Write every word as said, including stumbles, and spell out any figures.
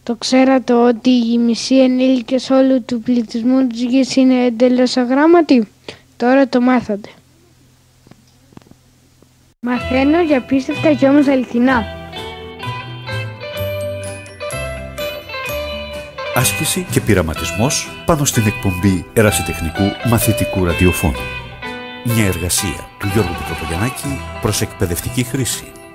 Το ξέρατε ότι οι μισοί ενήλικες όλου του πληθυσμού της γης είναι εντελώς αγράμματοι? Τώρα το μάθατε. Μαθαίνω για απίστευτα και όμως αληθινά. Άσκηση και πειραματισμός πάνω στην εκπομπή ερασιτεχνικού μαθητικού ραδιοφώνου. Μια εργασία του Γιώργου Πιτροπογιαννάκη προς εκπαιδευτική χρήση.